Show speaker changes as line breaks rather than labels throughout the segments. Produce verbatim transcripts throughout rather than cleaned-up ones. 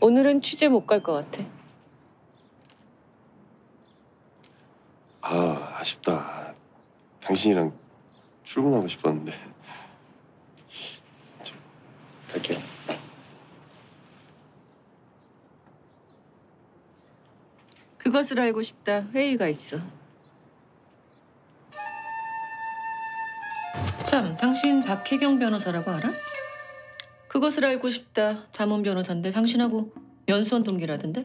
오늘은 취재 못 갈 것 같아.
아, 아쉽다. 당신이랑 출근하고 싶었는데. 저, 갈게요.
그것을 알고 싶다. 회의가 있어. 참, 당신 박혜경 변호사라고 알아? 그것을 알고 싶다. 자문 변호사인데 당신하고 연수원 동기라던데?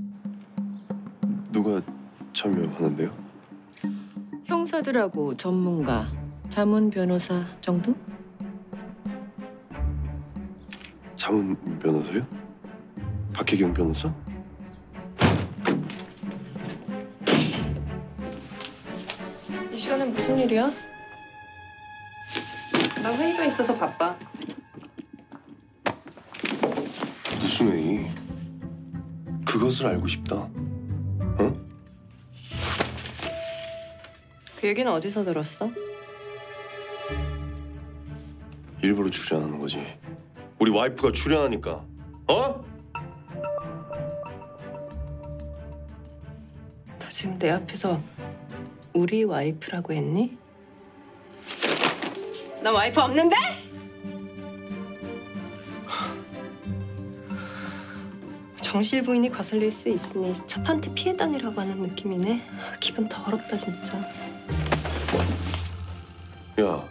누가 참여하는데요?
형사들하고 전문가, 자문 변호사 정도?
자문 변호사요? 박혜경 변호사?
이 시간엔 무슨 일이야? 나 회의가 있어서 바빠.
무슨 회의? 그것을 알고 싶다. 어?
그 얘기는 어디서 들었어?
일부러 출연하는 거지. 우리 와이프가 출연하니까. 어?
너 지금 내 앞에서 우리 와이프라고 했니? 나 와이프 없는데? 정실 부인이 거슬릴 수 있으니 첫 판테 피해 다니라고 하는 느낌이네. 기분 더럽다 진짜.
야.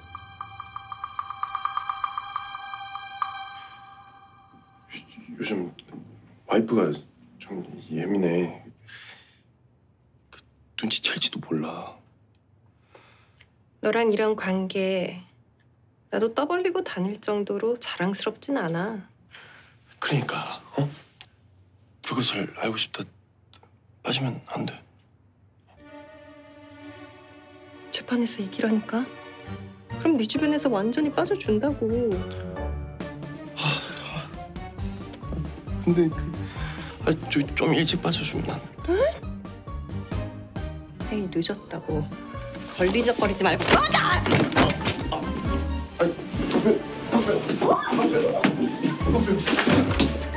요즘 와이프가 좀 예민해. 그 눈치챌지도 몰라.
너랑 이런 관계 나도 떠벌리고 다닐 정도로 자랑스럽진 않아.
그러니까, 어? 그것을 알고 싶다. 빠지면 안 돼.
재판에서 이기라니까? 그럼 네 주변에서 완전히 빠져준다고.
근데 그, 아, 좀, 좀 일찍 빠져주면 안 돼.
회의 늦었다고. 걸리적거리지 말고 꺼져!
아니, 덕배, 덕배, 덕배, 덕배.